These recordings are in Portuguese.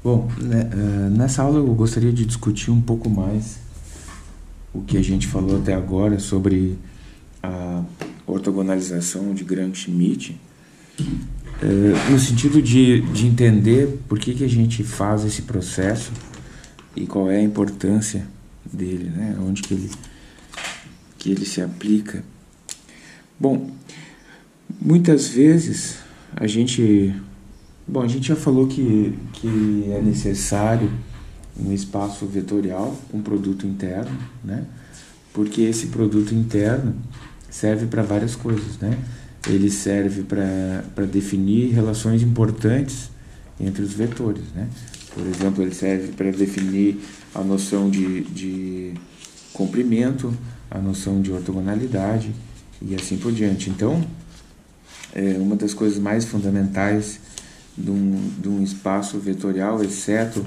Bom, nessa aula eu gostaria de discutir um pouco mais o que a gente falou até agora sobre a ortogonalização de Gram-Schmidt, no sentido de entender por que a gente faz esse processo e qual é a importância dele, né? Onde que ele se aplica. Bom, muitas vezes a gente já falou que é necessário um espaço vetorial, um produto interno, né? Porque esse produto interno serve para várias coisas, né? Ele serve para definir relações importantes entre os vetores, né? Por exemplo, ele serve para definir a noção de comprimento, a noção de ortogonalidade e assim por diante. Então, uma das coisas mais fundamentais de um espaço vetorial, exceto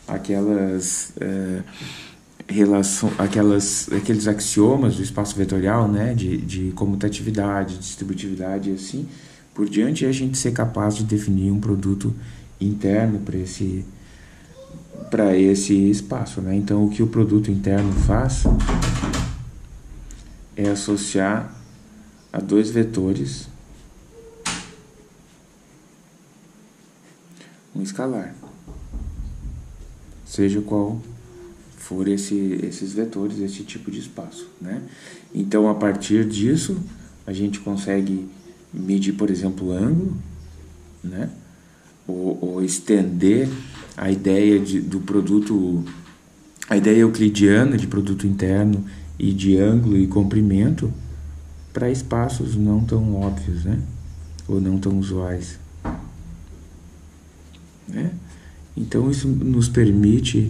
aqueles axiomas do espaço vetorial, né, de comutatividade, distributividade e assim por diante, é a gente ser capaz de definir um produto interno para esse espaço, né? Então, o que o produto interno faz é associar a dois vetores um escalar, seja qual for esses vetores, esse tipo de espaço, né? Então, a partir disso, a gente consegue medir, por exemplo, ângulo, né? Ou estender a ideia do produto, a ideia euclidiana de produto interno e de ângulo e comprimento para espaços não tão óbvios, né? Ou não tão usuais, né? Então isso nos permite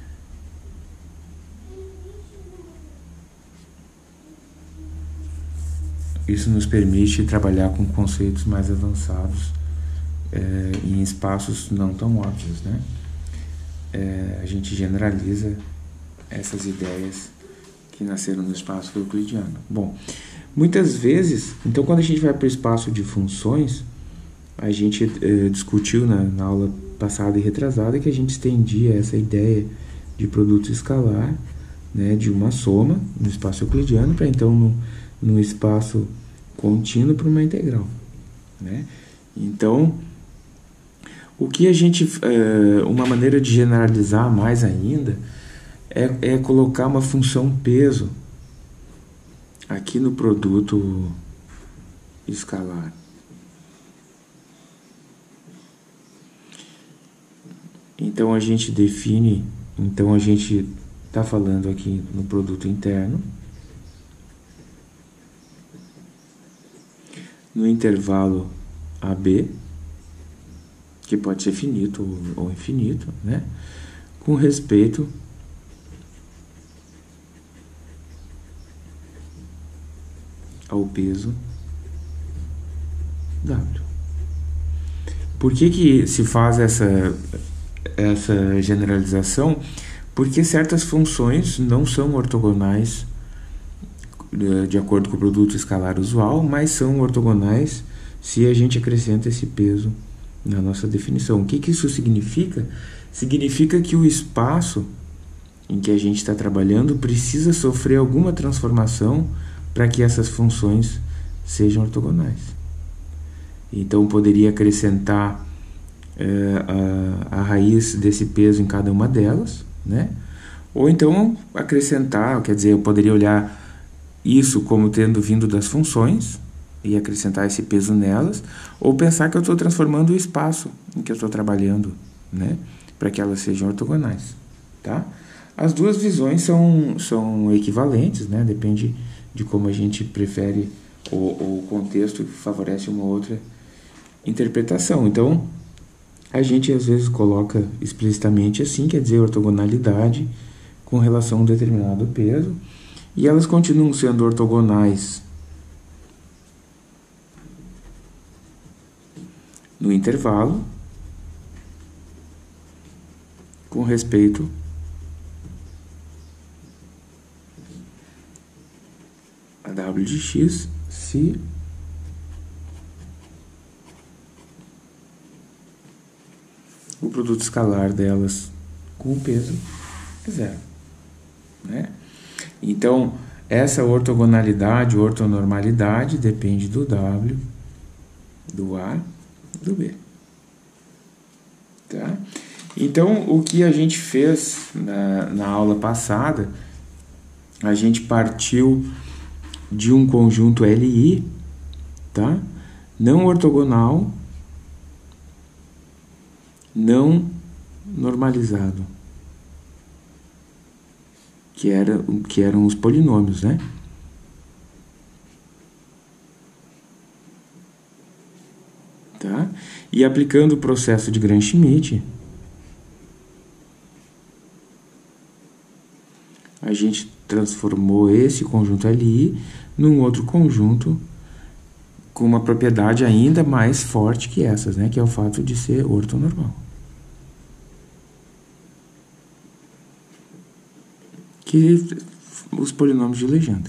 trabalhar com conceitos mais avançados em espaços não tão óbvios, né? A gente generaliza essas ideias que nasceram no espaço euclidiano. Bom, muitas vezes, então quando a gente vai para o espaço de funções, a gente discutiu na aula passada e retrasada que a gente estendia essa ideia de produto escalar, né, de uma soma no espaço euclidiano para então no espaço contínuo para uma integral, né? Então, o que a gente uma maneira de generalizar mais ainda é colocar uma função peso aqui no produto escalar. Então a gente está falando aqui no produto interno, no intervalo AB, que pode ser finito ou infinito, né? Com respeito ao peso W. Por que se faz essa generalização? Porque certas funções não são ortogonais de acordo com o produto escalar usual, mas são ortogonais se a gente acrescenta esse peso na nossa definição. O que isso significa? Significa que o espaço em que a gente está trabalhando precisa sofrer alguma transformação para que essas funções sejam ortogonais. Então, eu poderia acrescentar a raiz desse peso em cada uma delas, né? Ou então acrescentar, quer dizer, eu poderia olhar isso como tendo vindo das funções e acrescentar esse peso nelas, ou pensar que eu estou transformando o espaço em que eu estou trabalhando, né? Para que elas sejam ortogonais, tá? As duas visões são equivalentes, né? Depende de como a gente prefere, o contexto favorece uma outra interpretação. Então, a gente às vezes coloca explicitamente assim, quer dizer, ortogonalidade com relação a um determinado peso, e elas continuam sendo ortogonais no intervalo com respeito a W de x se o produto escalar delas com o peso é zero, né? Então, essa ortogonalidade, ortonormalidade, depende do W, do A, do B. Tá? Então, o que a gente fez na aula passada, a gente partiu de um conjunto LI, tá? Não ortogonal, não normalizado, que eram os polinômios, né? Tá? E aplicando o processo de Gram-Schmidt, a gente transformou esse conjunto LI num outro conjunto com uma propriedade ainda mais forte que essas, né? Que é o fato de ser ortonormal. Que os polinômios de Legendre.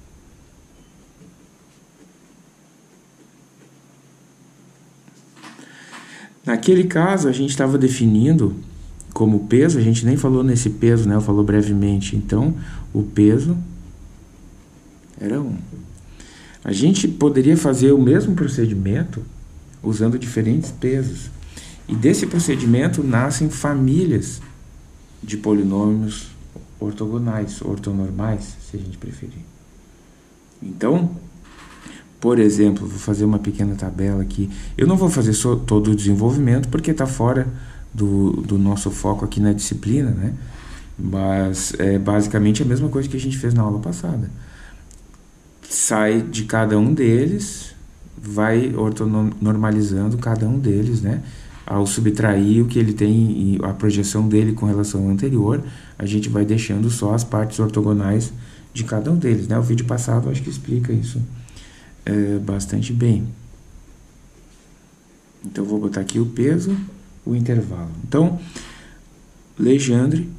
Naquele caso, a gente estava definindo como peso, a gente nem falou nesse peso, né? Eu falou brevemente. Então, o peso era 1. A gente poderia fazer o mesmo procedimento usando diferentes pesos. E desse procedimento nascem famílias de polinômios ortogonais, ortonormais, se a gente preferir. Então, por exemplo, vou fazer uma pequena tabela aqui. Eu não vou fazer todo o desenvolvimento porque está fora do nosso foco aqui na disciplina, né? Mas é basicamente a mesma coisa que a gente fez na aula passada. Sai de cada um deles, vai ortonormalizando cada um deles, né? Ao subtrair o que ele tem e a projeção dele com relação ao anterior, a gente vai deixando só as partes ortogonais de cada um deles, né? O vídeo passado acho que explica isso bastante bem. Então, vou botar aqui o peso, o intervalo. Então, Legendre,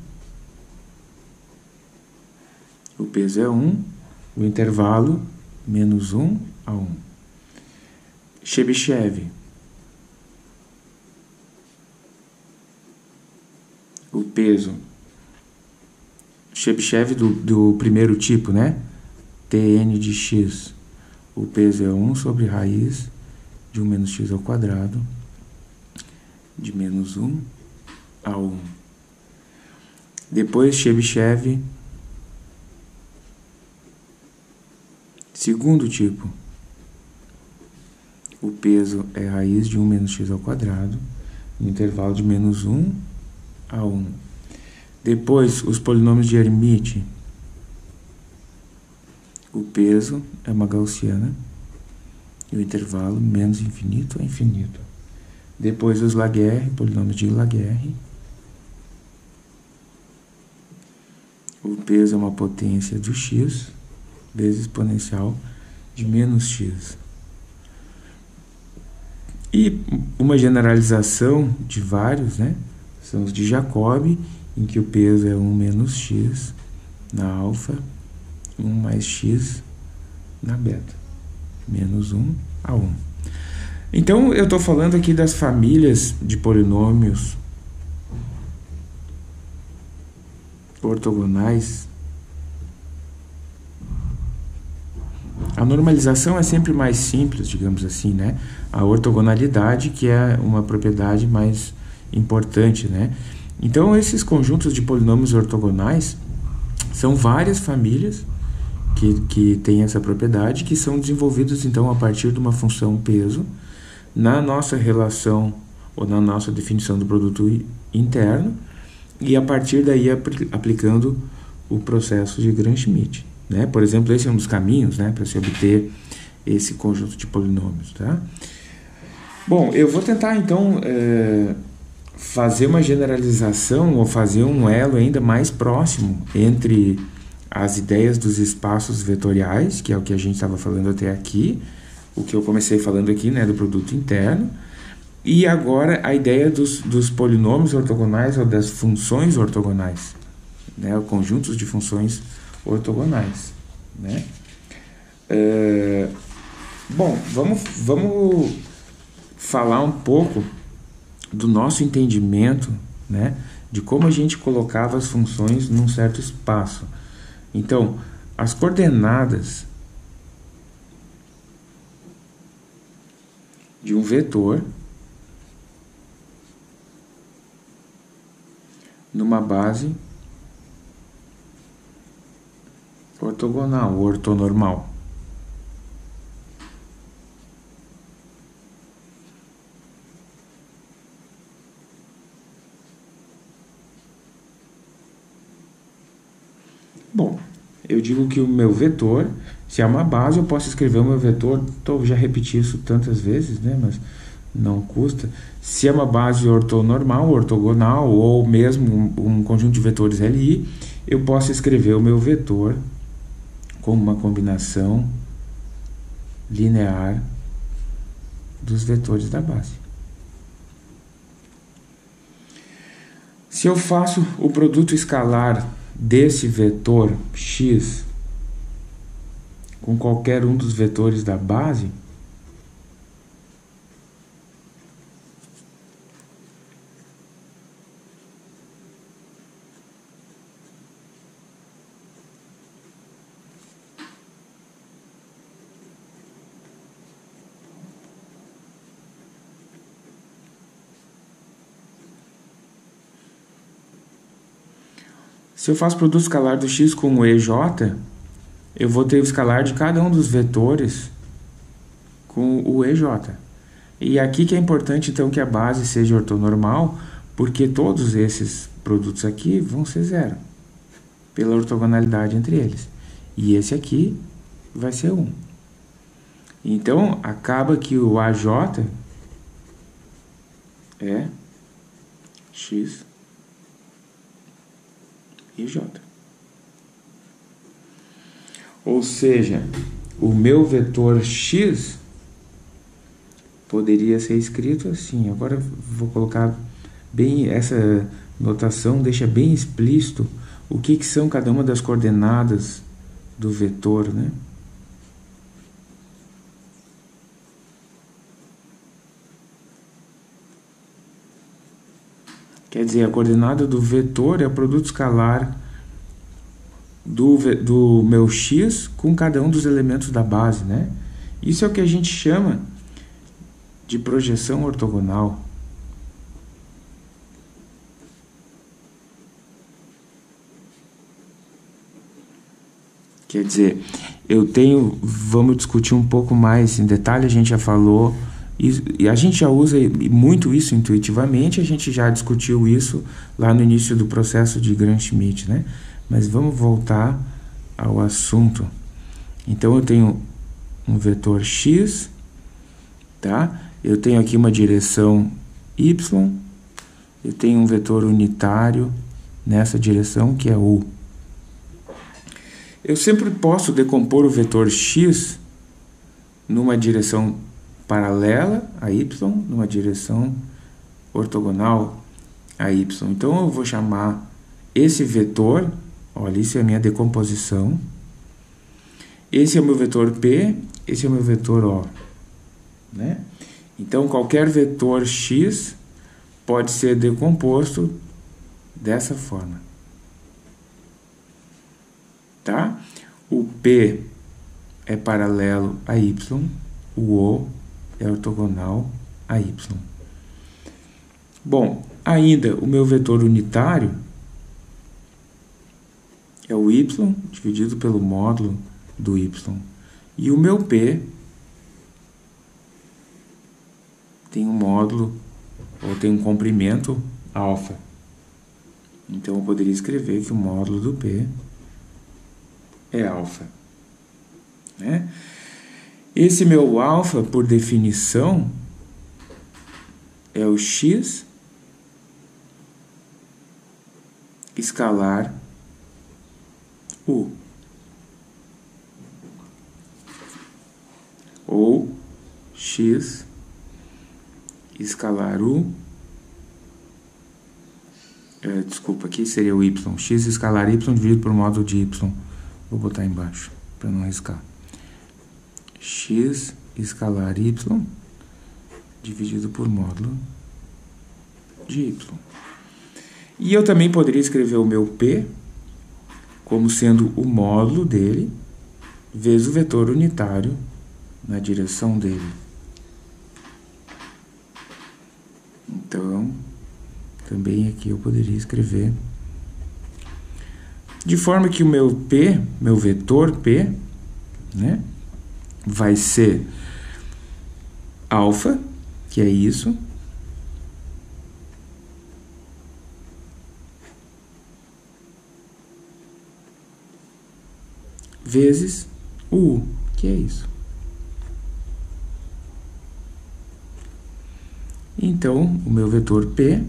o peso é 1, o intervalo, menos 1 a 1. Chebyshev, o peso, Chebyshev do primeiro tipo, né? Tn de x, o peso é 1 sobre raiz de 1 menos x ao quadrado, de menos 1 a 1. Depois, Chebyshev, segundo tipo, o peso é raiz de 1 menos x ao quadrado, no intervalo de menos 1 a 1. Depois, os polinômios de Hermite, o peso é uma gaussiana e o intervalo menos infinito a infinito. Depois, os Laguerre, polinômios de Laguerre, o peso é uma potência do x vezes exponencial de menos x. E uma generalização de vários, né? São os de Jacobi, em que o peso é 1 menos x na alfa, 1 mais x na beta, menos 1 a 1. Então, eu estou falando aqui das famílias de polinômios ortogonais. A normalização é sempre mais simples, digamos assim, né? A ortogonalidade, que é uma propriedade mais importante, né? Então, esses conjuntos de polinômios ortogonais são várias famílias que têm essa propriedade, que são desenvolvidos, então, a partir de uma função peso, na nossa relação, ou na nossa definição do produto interno, e a partir daí aplicando o processo de Gram-Schmidt, né? Por exemplo, esse é um dos caminhos, né, para se obter esse conjunto de polinômios, tá? Bom, eu vou tentar, então, fazer uma generalização ou fazer um elo ainda mais próximo entre as ideias dos espaços vetoriais, que é o que a gente estava falando até aqui, o que eu comecei falando aqui, né, do produto interno, e agora a ideia dos polinômios ortogonais ou das funções ortogonais, né, conjuntos de funções ortogonais, né? Bom, vamos falar um pouco do nosso entendimento, né, de como a gente colocava as funções num certo espaço. Então, as coordenadas de um vetor numa base ortogonal, ortonormal. Bom, eu digo que o meu vetor, se é uma base, eu posso escrever o meu vetor, já repeti isso tantas vezes, né, mas não custa. Se é uma base ortonormal, ortogonal, ou mesmo um conjunto de vetores LI, eu posso escrever o meu vetor como uma combinação linear dos vetores da base. Se eu faço o produto escalar desse vetor x com qualquer um dos vetores da base, se eu faço o produto escalar do x com o EJ, eu vou ter o escalar de cada um dos vetores com o EJ. E aqui que é importante, então, que a base seja ortonormal, porque todos esses produtos aqui vão ser zero, pela ortogonalidade entre eles. E esse aqui vai ser 1. Então, acaba que o AJ é x e j. Ou seja, o meu vetor x poderia ser escrito assim. Agora vou colocar bem essa notação, deixa bem explícito o que são cada uma das coordenadas do vetor, né? Quer dizer, a coordenada do vetor é o produto escalar do meu x com cada um dos elementos da base, né? Isso é o que a gente chama de projeção ortogonal. Quer dizer, vamos discutir um pouco mais em detalhe, a gente já falou, e a gente já usa muito isso intuitivamente, a gente já discutiu isso lá no início do processo de Gram-Schmidt, né? Mas vamos voltar ao assunto. Então, eu tenho um vetor x, tá? Eu tenho aqui uma direção y, eu tenho um vetor unitário nessa direção, que é u. Eu sempre posso decompor o vetor x numa direção paralela a y, numa direção ortogonal a y. Então, eu vou chamar esse vetor, olha, isso é a minha decomposição. Esse é o meu vetor P, esse é o meu vetor O, né? Então, qualquer vetor x pode ser decomposto dessa forma. Tá? O P é paralelo a y, o O é ortogonal a y. Bom, ainda o meu vetor unitário é o y dividido pelo módulo do y. E o meu P tem um módulo, ou tem um comprimento alfa. Então, eu poderia escrever que o módulo do P é alfa, né? Esse meu alfa, por definição, é o x escalar u, ou x escalar u, desculpa, aqui seria o y, x escalar y dividido por módulo de y. Vou botar embaixo, para não arriscar. X escalar y dividido por módulo de y. E eu também poderia escrever o meu P como sendo o módulo dele vezes o vetor unitário na direção dele. Então, também aqui eu poderia escrever de forma que o meu P, meu vetor P, né, vai ser alfa, que é isso, vezes o U, que é isso. Então, o meu vetor P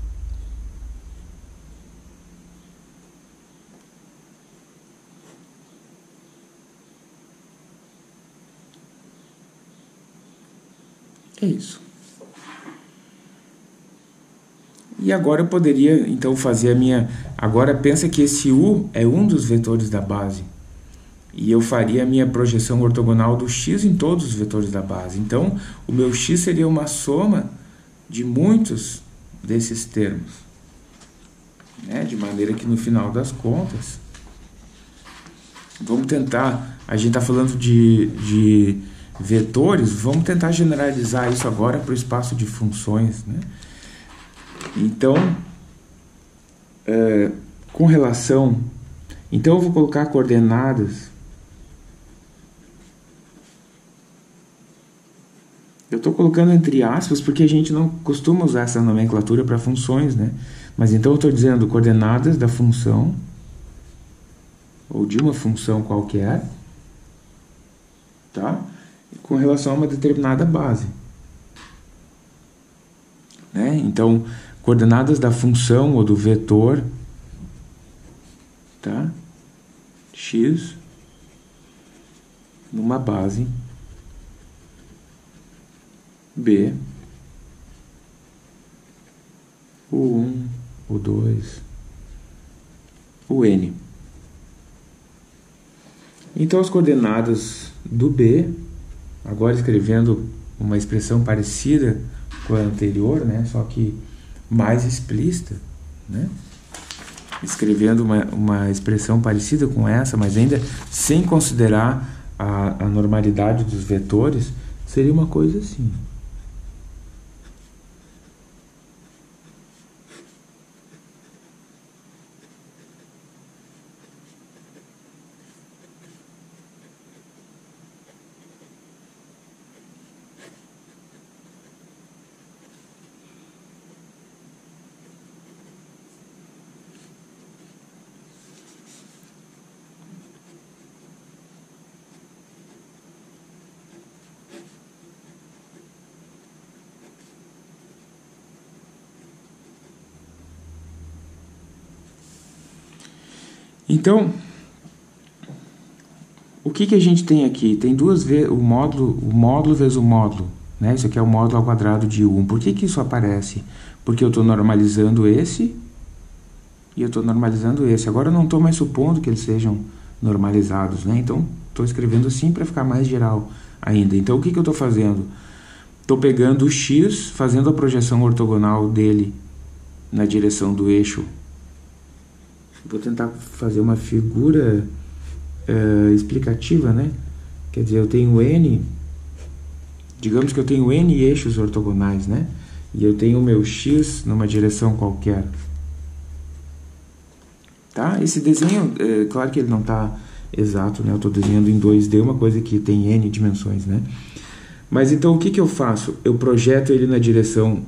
é isso. E agora eu poderia, então, fazer a minha... Agora, pensa que esse U é um dos vetores da base. E eu faria a minha projeção ortogonal do x em todos os vetores da base. Então, o meu x seria uma soma de muitos desses termos. Né? De maneira que, no final das contas, vamos tentar... A gente está falando de vetores, vamos tentar generalizar isso agora para o espaço de funções, né? Então, com relação... Então, eu vou colocar coordenadas. Eu estou colocando entre aspas porque a gente não costuma usar essa nomenclatura para funções, né? Mas então eu estou dizendo coordenadas da função, ou de uma função qualquer, tá? Com relação a uma determinada base. Né? Então, coordenadas da função ou do vetor, tá? X numa base B, o 1, o 2, o N. Então, as coordenadas do B, agora escrevendo uma expressão parecida com a anterior, né? Só que mais explícita, né? Escrevendo uma expressão parecida com essa, mas ainda sem considerar a normalidade dos vetores, seria uma coisa assim. Então, o que a gente tem aqui? Tem duas vezes o módulo vezes o módulo, né? Isso aqui é o módulo ao quadrado de 1. Por que isso aparece? Porque eu estou normalizando esse e eu estou normalizando esse. Agora eu não estou mais supondo que eles sejam normalizados, né? Então, estou escrevendo assim para ficar mais geral ainda. Então, o que eu estou fazendo? Estou pegando o x, fazendo a projeção ortogonal dele na direção do eixo. Vou tentar fazer uma figura explicativa, né? Quer dizer, eu tenho N, digamos que eu tenho N eixos ortogonais, né? E eu tenho o meu x numa direção qualquer. Tá? Esse desenho, claro que ele não está exato, né? Eu estou desenhando em 2D, uma coisa que tem N dimensões, né? Mas então o que eu faço? Eu projeto ele na direção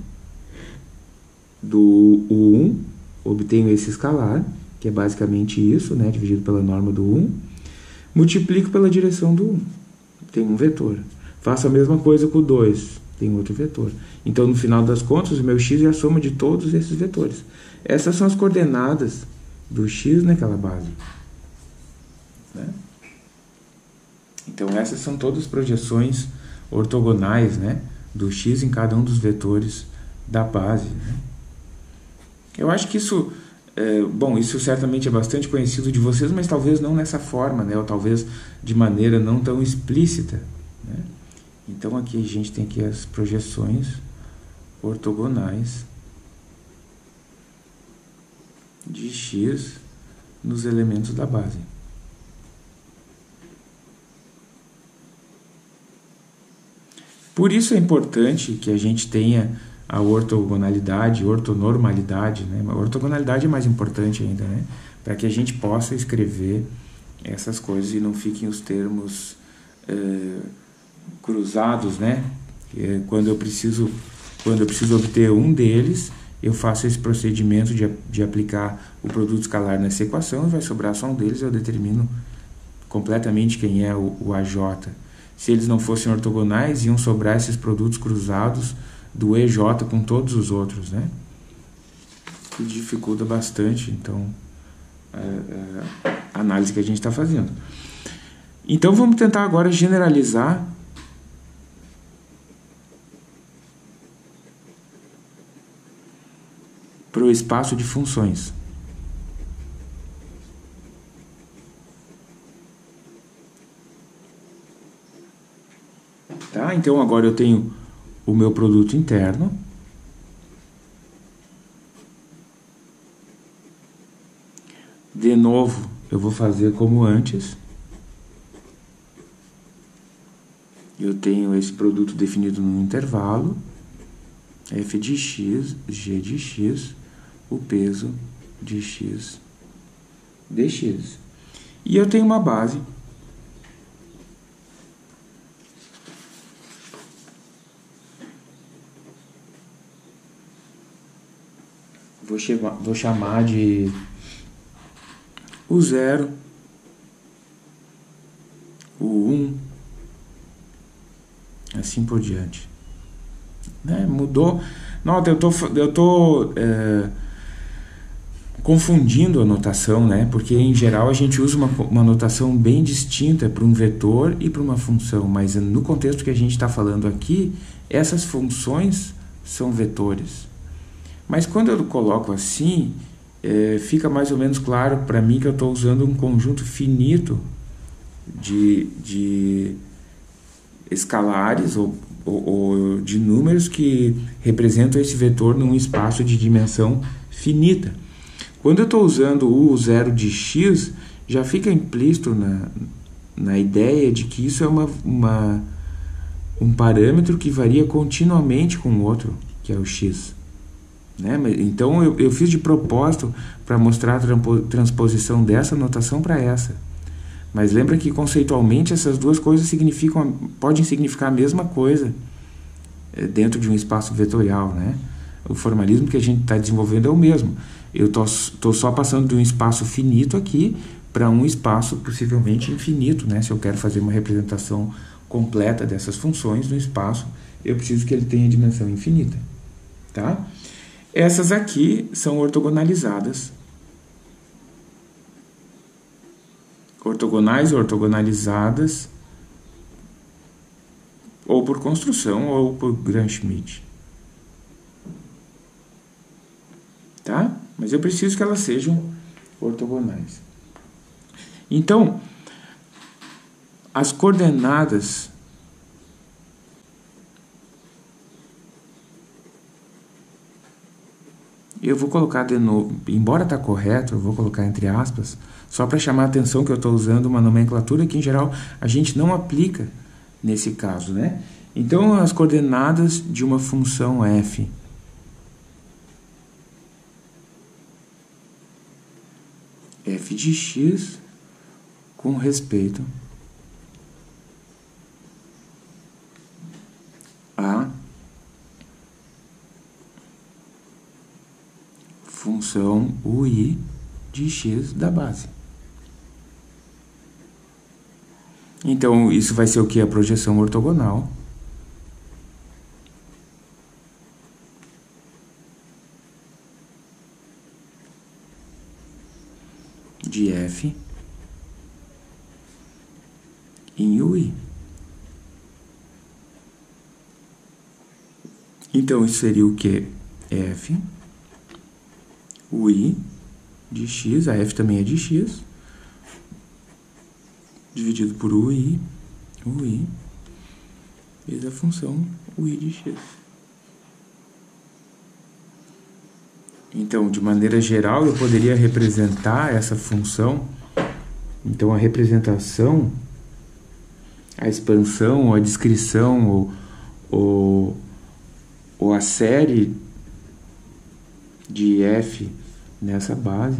do U1, obtenho esse escalar, que é basicamente isso, né, dividido pela norma do 1, multiplico pela direção do 1, tem um vetor. Faço a mesma coisa com o 2, tem outro vetor. Então, no final das contas, o meu x é a soma de todos esses vetores. Essas são as coordenadas do x naquela base. Né? Então, essas são todas projeções ortogonais, né, do x em cada um dos vetores da base. Né? Eu acho que isso... bom, isso certamente é bastante conhecido de vocês, mas talvez não nessa forma, né? Ou talvez de maneira não tão explícita, né? Então aqui a gente tem aqui as projeções ortogonais x nos elementos da base. Por isso é importante que a gente tenha a ortogonalidade, ortonormalidade, né? A ortogonalidade é mais importante ainda, né? Para que a gente possa escrever essas coisas e não fiquem os termos cruzados, né? Quando eu preciso obter um deles, eu faço esse procedimento de aplicar o produto escalar nessa equação, e vai sobrar só um deles, eu determino completamente quem é o AJ. Se eles não fossem ortogonais, iam sobrar esses produtos cruzados do EJ com todos os outros, né? Que dificulta bastante, então, a análise que a gente está fazendo. Então, vamos tentar agora generalizar para o espaço de funções. Tá? Então, agora eu tenho o meu produto interno. De novo, eu vou fazer como antes. Eu tenho esse produto definido num intervalo, f de x, g de x, o peso de x dx. E eu tenho uma base vou chamar de o 0, o 1, assim por diante. Né? Mudou. Nota, eu tô confundindo a notação, né? Porque em geral a gente usa uma notação bem distinta para um vetor e para uma função, mas no contexto que a gente está falando aqui, essas funções são vetores. Mas quando eu coloco assim, fica mais ou menos claro para mim que eu estou usando um conjunto finito de escalares ou de números que representam esse vetor num espaço de dimensão finita. Quando eu estou usando o 0 de x, já fica implícito na ideia de que isso é um parâmetro que varia continuamente com o outro, que é o x. Né? Então eu fiz de propósito para mostrar a transposição dessa notação para essa. Mas lembra que conceitualmente essas duas coisas podem significar a mesma coisa dentro de um espaço vetorial, né? O formalismo que a gente está desenvolvendo é o mesmo. Eu estou só passando de um espaço finito aqui para um espaço possivelmente infinito, né? Se eu quero fazer uma representação completa dessas funções no espaço, eu preciso que ele tenha dimensão infinita. Tá? Essas aqui são ortogonalizadas. Ortogonais ou ortogonalizadas, ou por construção ou por Gram-Schmidt. Tá? Mas eu preciso que elas sejam ortogonais. Então, as coordenadas eu vou colocar de novo, embora está correto, eu vou colocar entre aspas, só para chamar a atenção que eu estou usando uma nomenclatura que, em geral, a gente não aplica nesse caso, né? Então, as coordenadas de uma função f de x com respeito a função ui de x da base. Então, isso vai ser o que? A projeção ortogonal de f em ui. Então, isso seria o que? F ui de x, a f também é de x, dividido por ui, vezes a função ui de x. Então, de maneira geral, eu poderia representar essa função. Então, a representação, a expansão, ou a descrição, ou a série de f nessa base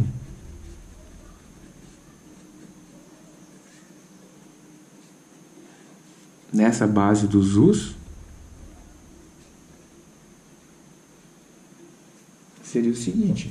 dos u's seria o seguinte.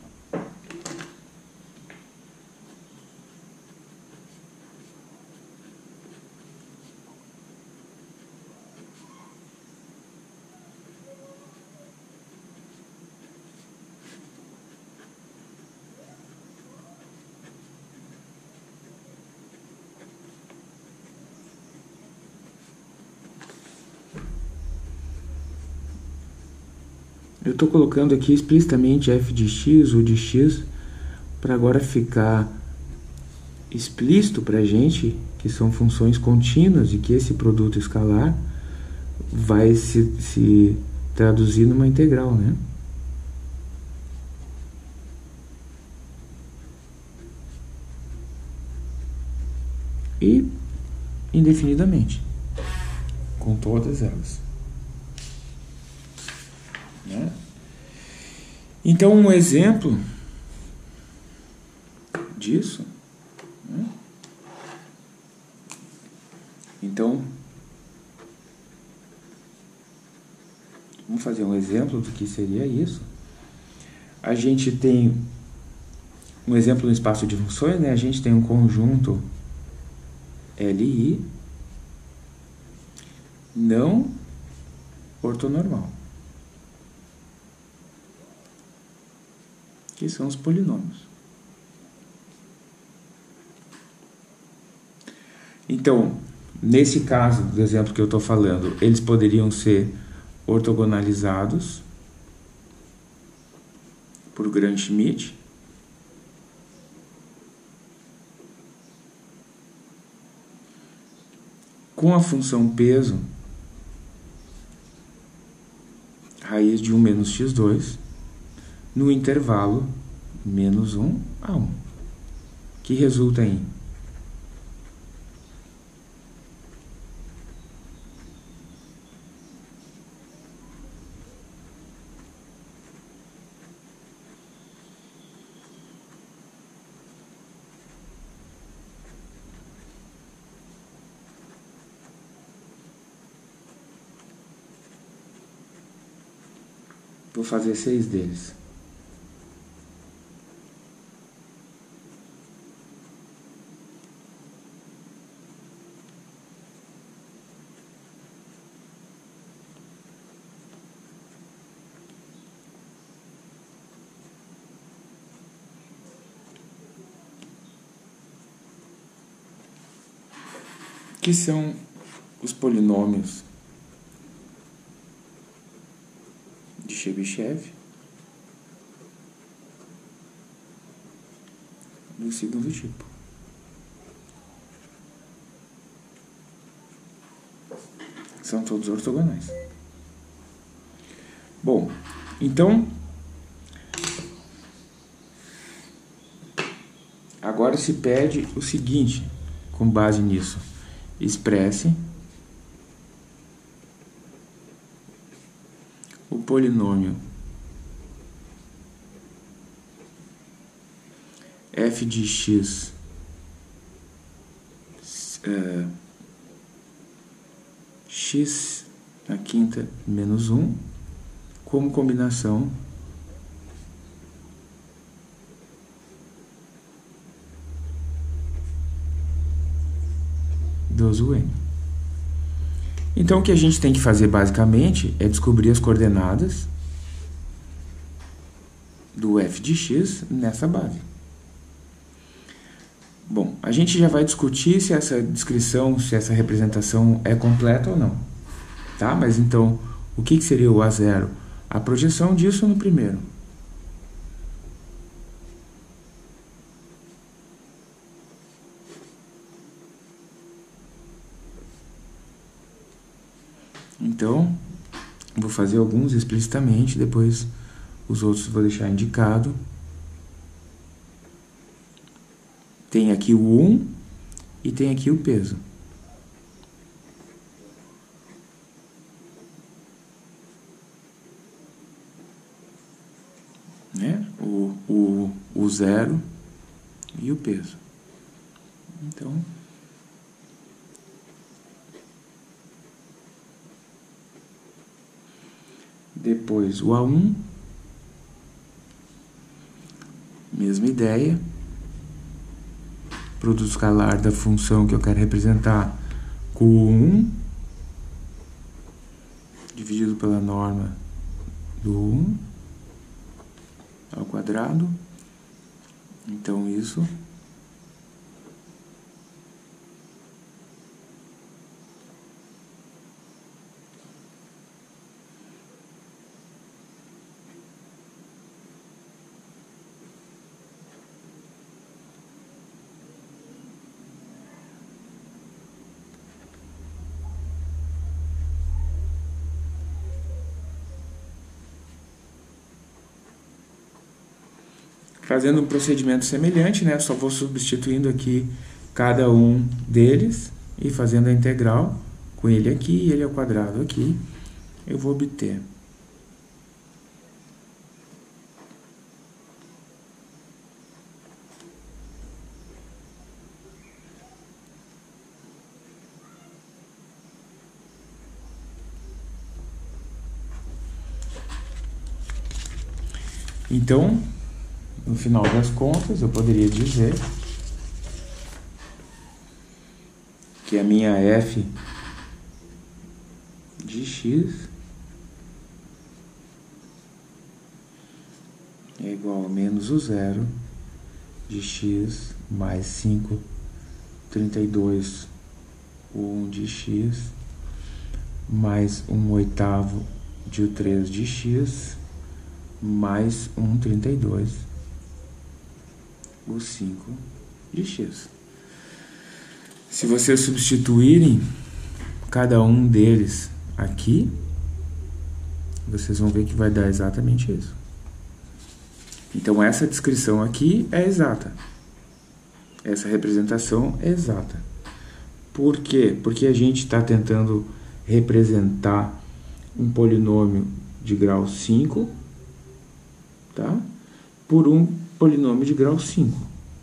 Eu estou colocando aqui explicitamente f de x, u de x, para agora ficar explícito para a gente que são funções contínuas e que esse produto escalar vai se traduzir numa integral, né? E indefinidamente, com todas elas. Né? Então, um exemplo disso, né? Então, vamos fazer um exemplo do que seria isso. A gente tem um exemplo no espaço de funções, né? A gente tem um conjunto LI não ortonormal, que são os polinômios. Então, nesse caso do exemplo que eu estou falando, eles poderiam ser ortogonalizados por Gram-Schmidt, com a função peso raiz de 1 menos x2 no intervalo menos 1 a 1, que resulta em vou fazer 6 deles. Que são os polinômios de Chebyshev do segundo tipo. São todos ortogonais. Bom, então agora se pede o seguinte, com base nisso: expresse o polinômio f de x x na quinta menos 1 como combinação dos UN. Então, o que a gente tem que fazer basicamente é descobrir as coordenadas do f de x nessa base. Bom, a gente já vai discutir se essa descrição, se essa representação é completa ou não. Tá? Mas então, o que seria o A0? A projeção disso no primeiro. Então, vou fazer alguns explicitamente, depois Os outros eu vou deixar indicado. Tem aqui o 1 e tem aqui o peso. Né? O 0 e o peso. Então, depois o A1, mesma ideia, produto escalar da função que eu quero representar com o 1, dividido pela norma do 1 ao quadrado. Então isso fazendo um procedimento semelhante, né? Só vou substituindo aqui cada um deles e fazendo a integral com ele aqui e ele ao quadrado aqui, eu vou obter então, no final das contas, eu poderia dizer que a minha f de x é igual a menos o zero de x mais 5/32 o 1 de x mais 1/8 de o 3 de x mais 1/32 o 5 de x. Se vocês substituírem cada um deles aqui, vocês vão ver que vai dar exatamente isso. Então essa descrição aqui é exata. Essa representação é exata. Por quê? Porque a gente está tentando representar um polinômio de grau 5, tá? Por um polinômio de grau 5.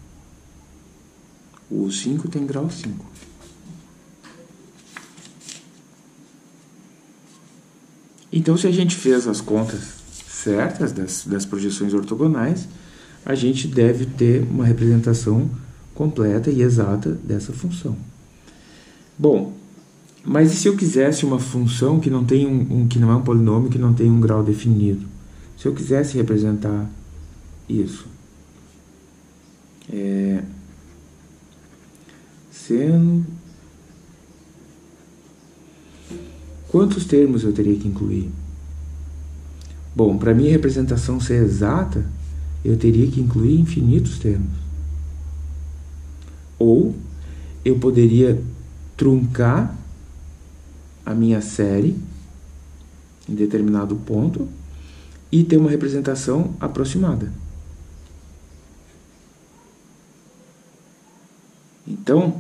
O 5 tem grau 5. Então, se a gente fez as contas certas das projeções ortogonais, a gente deve ter uma representação completa e exata dessa função. Bom, mas e se eu quisesse uma função que não tem que não é um polinômio, que não tem um grau definido? Se eu quisesse representar isso, seno, quantos termos eu teria que incluir? Bom, para minha representação ser exata, eu teria que incluir infinitos termos. Ou eu poderia truncar a minha série em determinado ponto e ter uma representação aproximada. Então,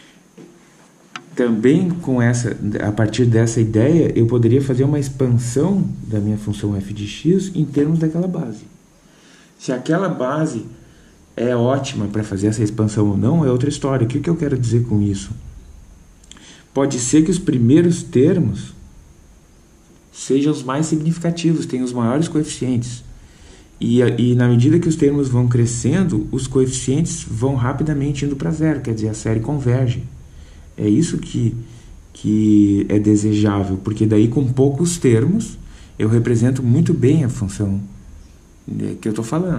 também a partir dessa ideia, eu poderia fazer uma expansão da minha função f de x em termos daquela base. Se aquela base é ótima para fazer essa expansão ou não, é outra história. O que eu quero dizer com isso? Pode ser que os primeiros termos sejam os mais significativos, tenham os maiores coeficientes. E na medida que os termos vão crescendo, os coeficientes vão rapidamente indo para zero, quer dizer, a série converge. É isso que é desejável, porque daí com poucos termos eu represento muito bem a função que eu estou falando.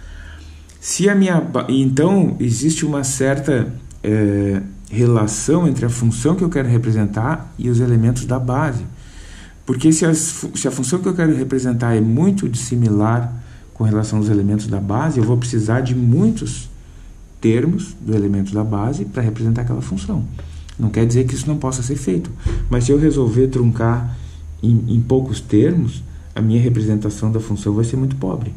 Então existe uma certa relação entre a função que eu quero representar e os elementos da base. Porque se a função que eu quero representar é muito dissimilar com relação aos elementos da base, eu vou precisar de muitos termos do elemento da base para representar aquela função. Não quer dizer que isso não possa ser feito, mas se eu resolver truncar em poucos termos, a minha representação da função vai ser muito pobre.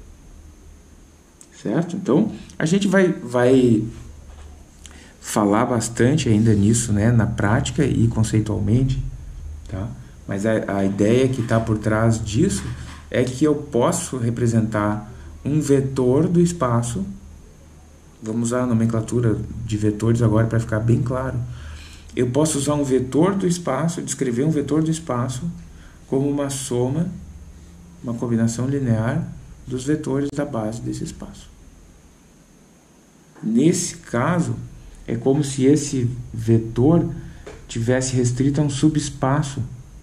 Certo? Então, a gente vai falar bastante ainda nisso, né, na prática e conceitualmente, tá? Mas a ideia que está por trás disso é que eu posso representar um vetor do espaço. Vamos usar a nomenclatura de vetores agora para ficar bem claro. Eu posso usar um vetor do espaço, descrever um vetor do espaço como uma soma, uma combinação linear dos vetores da base desse espaço. Nesse caso, é como se esse vetor tivesse restrito a um subespaço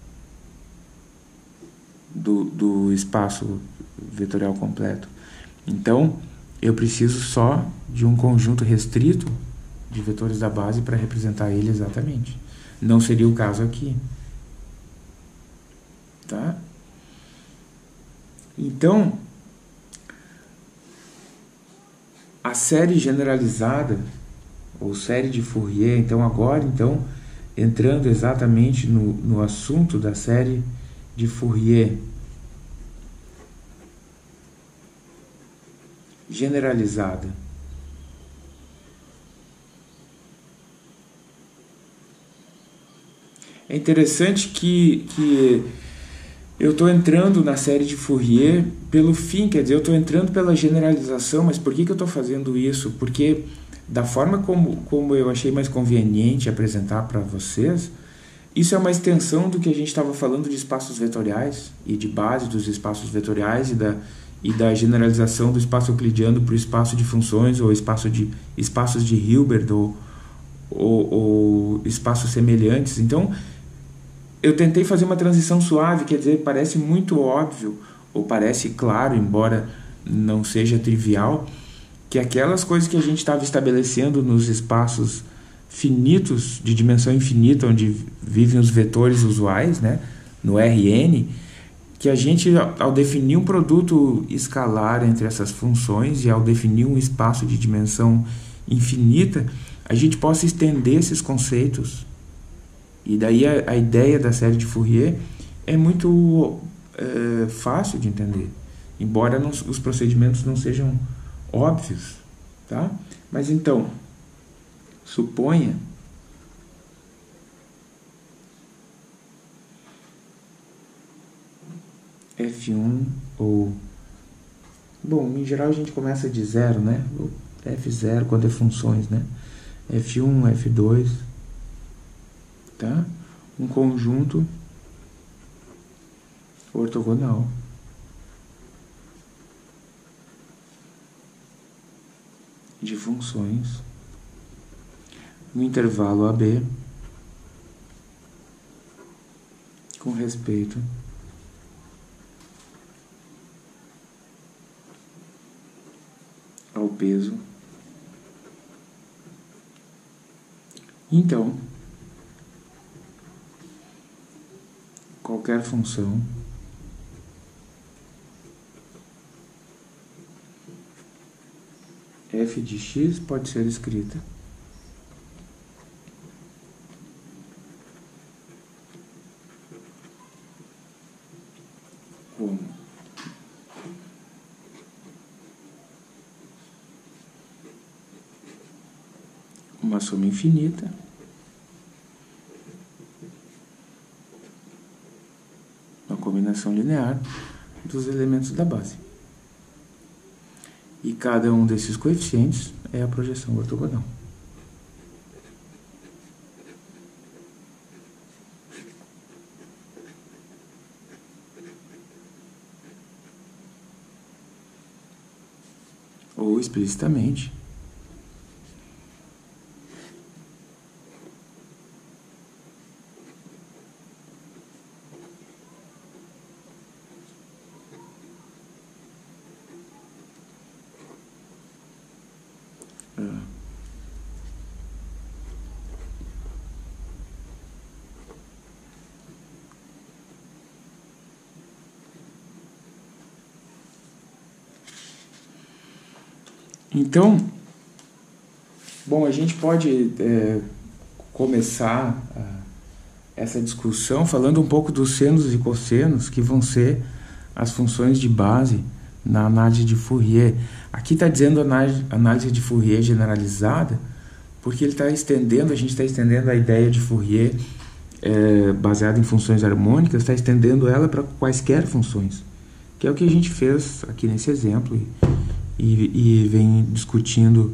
do espaço vetorial completo. Então, eu preciso só de um conjunto restrito de vetores da base para representar ele exatamente. Não seria o caso aqui. Tá? Então, a série generalizada, ou série de Fourier, então agora, entrando exatamente no assunto da série de Fourier generalizada. É interessante que eu estou entrando na série de Fourier pelo fim, quer dizer, eu estou entrando pela generalização, mas por que eu estou fazendo isso? Porque da forma como eu achei mais conveniente apresentar para vocês, isso é uma extensão do que a gente estava falando de espaços vetoriais e de base dos espaços vetoriais e da generalização do espaço euclidiano para o espaço de funções ou espaços de Hilbert ou espaços semelhantes. Então, eu tentei fazer uma transição suave, quer dizer, parece muito óbvio, ou parece claro, embora não seja trivial, que aquelas coisas que a gente estava estabelecendo nos espaços finitos, de dimensão infinita, onde vivem os vetores usuais, né, no Rn, que a gente, ao definir um produto escalar entre essas funções e ao definir um espaço de dimensão infinita, a gente possa estender esses conceitos. E daí a ideia da série de Fourier é muito fácil de entender, embora os procedimentos não sejam óbvios, tá? Mas então, suponha F1 ou... Bom, em geral a gente começa de zero, né? F0 quando é funções, né? F1, F2... Tá? Um conjunto ortogonal de funções no intervalo AB com respeito ao peso. Então, qualquer função f de x pode ser escrita como uma soma infinita combinação linear dos elementos da base. E cada um desses coeficientes é a projeção ortogonal. Ou explicitamente, então, bom, a gente pode começar essa discussão falando um pouco dos senos e cossenos, que vão ser as funções de base na análise de Fourier. Aqui está dizendo análise de Fourier generalizada, porque ele está estendendo, a gente está estendendo a ideia de Fourier baseada em funções harmônicas, está estendendo ela para quaisquer funções, que é o que a gente fez aqui nesse exemplo e vem discutindo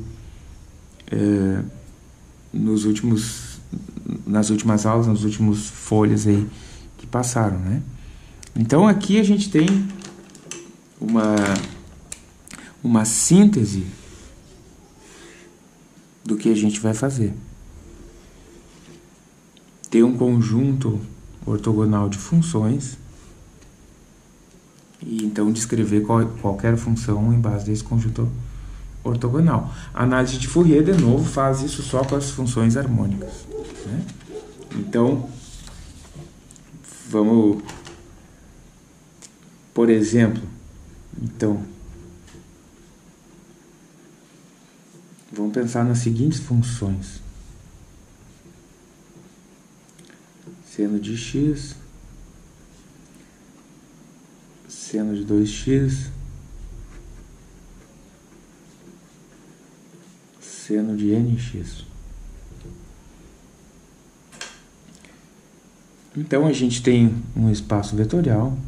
nas últimas aulas, nas últimas folhas aí que passaram, né? Então aqui a gente tem uma síntese do que a gente vai fazer. Ter um conjunto ortogonal de funções e então descrever qualquer função em base desse conjunto ortogonal. A análise de Fourier, de novo, faz isso só com as funções harmônicas, né? Então, vamos, por exemplo, vamos pensar nas seguintes funções. Seno de x, seno de 2x, seno de nx. Então a gente tem um espaço vetorial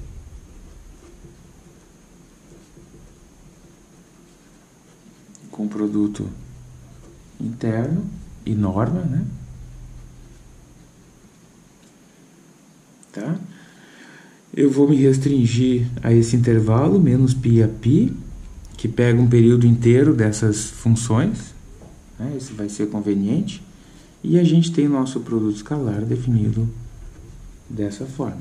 com produto interno e norma, né? Tá? Eu vou me restringir a esse intervalo, menos π a π, que pega um período inteiro dessas funções, né? Esse vai ser conveniente. E a gente tem nosso produto escalar definido dessa forma.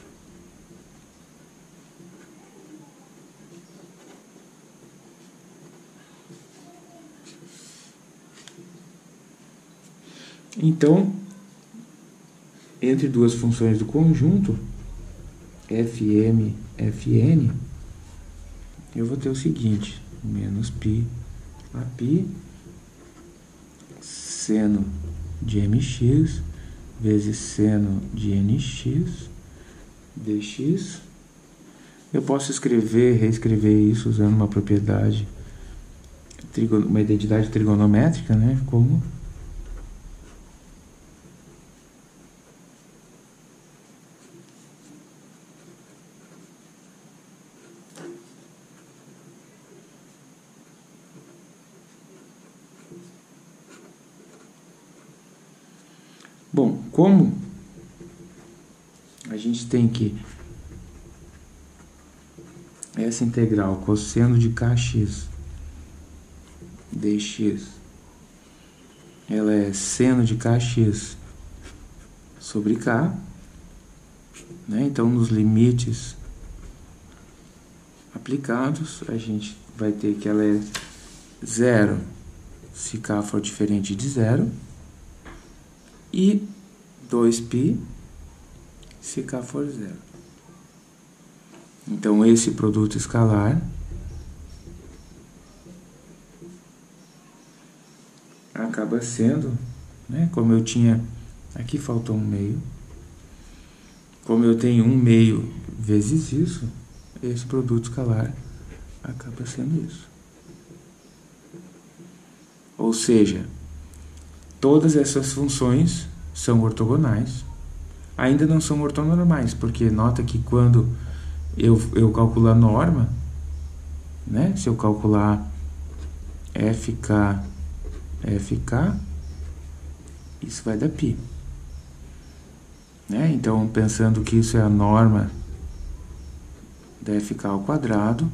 Então, entre duas funções do conjunto, fm, fn, eu vou ter o seguinte, menos π a π, seno de mx, vezes seno de nx, dx. Eu posso reescrever isso usando uma propriedade, uma identidade trigonométrica, né, como bom, como a gente tem que essa integral cosseno de kx dx, ela é seno de kx sobre k, né? Então nos limites aplicados a gente vai ter que ela é zero se k for diferente de zero e 2π se k for zero. Então esse produto escalar acaba sendo, né, como eu tinha, aqui faltou um meio, como eu tenho um meio vezes isso, esse produto escalar acaba sendo isso. Ou seja, todas essas funções são ortogonais. Ainda não são ortonormais, porque nota que quando eu calculo a norma, né? Se eu calcular fk, isso vai dar π. Né? Então, pensando que isso é a norma da fk ao quadrado,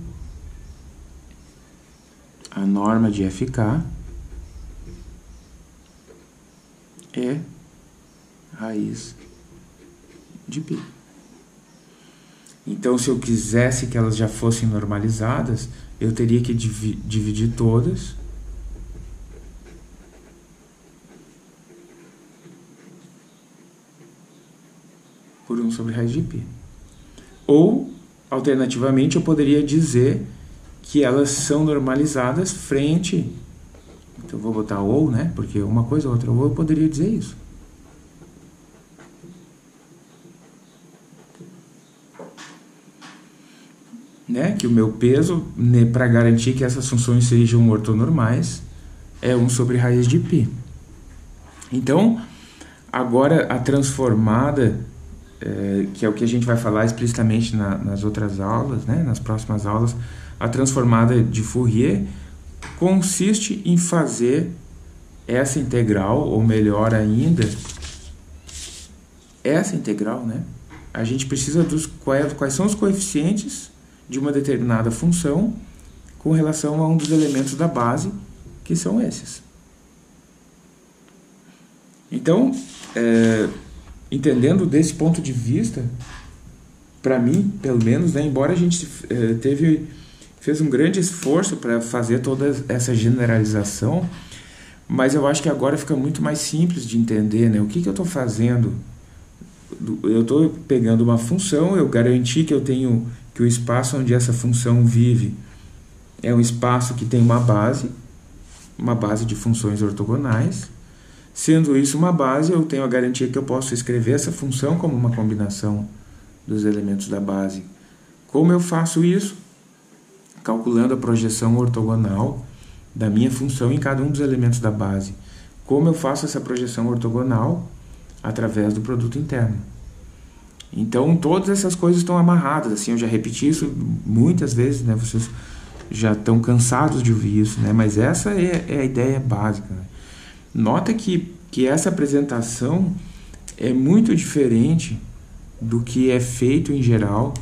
a norma de fk é raiz de π. Então, se eu quisesse que elas já fossem normalizadas, eu teria que dividir todas por 1 sobre raiz de π. Ou, alternativamente, eu poderia dizer que elas são normalizadas frente... Então, eu vou botar ou, né? Porque uma coisa ou outra, ou eu poderia dizer isso. né, que o meu peso, né, para garantir que essas funções sejam ortonormais, é 1 sobre raiz de π. Então, agora a transformada, que é o que a gente vai falar explicitamente nas outras aulas, né, nas próximas aulas, a transformada de Fourier consiste em fazer essa integral, ou melhor ainda, essa integral, né? A gente precisa dos quais são os coeficientes de uma determinada função com relação a um dos elementos da base, que são esses. Então, entendendo desse ponto de vista, para mim, pelo menos, né, embora a gente fez um grande esforço para fazer toda essa generalização, mas eu acho que agora fica muito mais simples de entender, né? O que eu estou fazendo? Eu estou pegando uma função, eu garanti que que o espaço onde essa função vive é um espaço que tem uma base de funções ortogonais. Sendo isso uma base, eu tenho a garantia que eu posso escrever essa função como uma combinação dos elementos da base. Como eu faço isso? Calculando a projeção ortogonal da minha função em cada um dos elementos da base. Como eu faço essa projeção ortogonal? Através do produto interno. Então, todas essas coisas estão amarradas. Assim, eu já repeti isso muitas vezes, né? Vocês já estão cansados de ouvir isso, né? Mas essa é a ideia básica, né? Nota que essa apresentação é muito diferente do que é feito em geral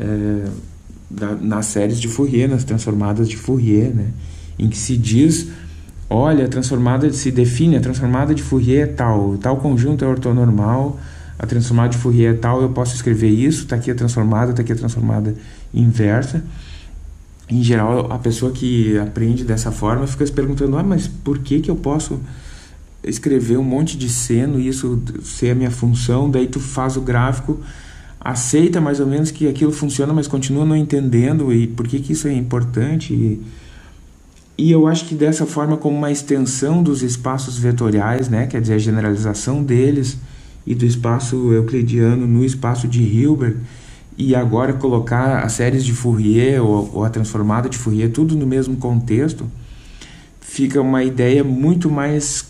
nas séries de Fourier, nas transformadas de Fourier, né? Em que se diz, olha, a transformada se define, a transformada de Fourier é tal conjunto é ortonormal, a transformada de Fourier é tal, eu posso escrever isso, está aqui a transformada inversa. Em geral, a pessoa que aprende dessa forma fica se perguntando, mas por que eu posso escrever um monte de seno e isso ser a minha função? Daí tu faz o gráfico, aceita mais ou menos que aquilo funciona, mas continua não entendendo e por que isso é importante. E eu acho que dessa forma, como uma extensão dos espaços vetoriais, né, quer dizer, a generalização deles e do espaço euclidiano no espaço de Hilbert, e agora colocar as séries de Fourier ou a transformada de Fourier, tudo no mesmo contexto, fica uma ideia muito mais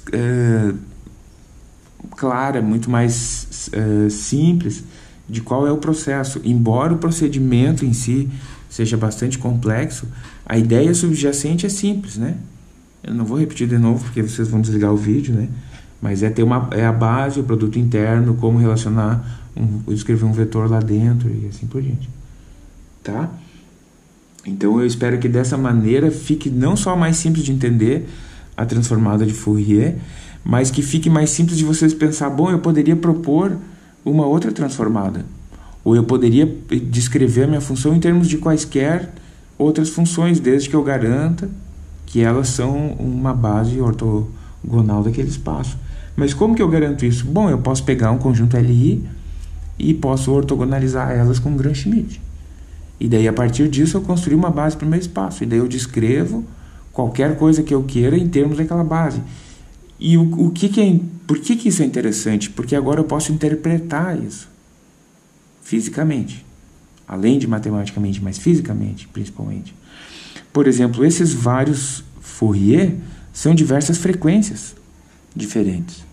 clara, muito mais simples de qual é o processo. Embora o procedimento em si seja bastante complexo, a ideia subjacente é simples, né? Eu não vou repetir de novo porque vocês vão desligar o vídeo, né? Mas é a base, o produto interno, como relacionar, escrever um vetor lá dentro e assim por diante. Tá? Então eu espero que dessa maneira fique não só mais simples de entender a transformada de Fourier, mas que fique mais simples de vocês pensar, bom, eu poderia propor uma outra transformada. Ou eu poderia descrever a minha função em termos de quaisquer outras funções, desde que eu garanta que elas são uma base ortogonal daquele espaço. Mas como que eu garanto isso? Bom, eu posso pegar um conjunto LI e posso ortogonalizar elas com Gram-Schmidt. E daí, a partir disso, eu construí uma base para o meu espaço. E daí eu descrevo qualquer coisa que eu queira em termos daquela base. E por que isso é interessante? Porque agora eu posso interpretar isso fisicamente. Além de matematicamente, mas fisicamente, principalmente. Por exemplo, esses vários Fourier são diversas frequências diferentes.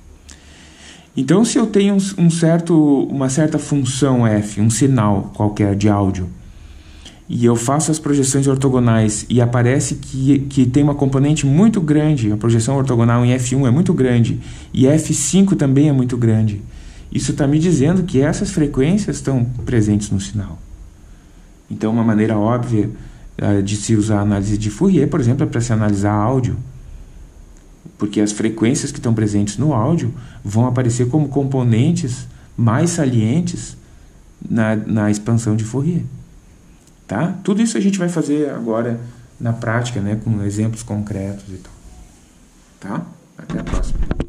Então, se eu tenho uma certa função f, um sinal qualquer de áudio, e eu faço as projeções ortogonais e aparece que tem uma componente muito grande, a projeção ortogonal em f1 é muito grande, e f5 também é muito grande, isso está me dizendo que essas frequências estão presentes no sinal. Então, uma maneira óbvia de se usar a análise de Fourier, por exemplo, é para se analisar áudio, porque as frequências que estão presentes no áudio vão aparecer como componentes mais salientes na expansão de Fourier. Tá? Tudo isso a gente vai fazer agora na prática, né, com exemplos concretos e tal. Tá? Até a próxima.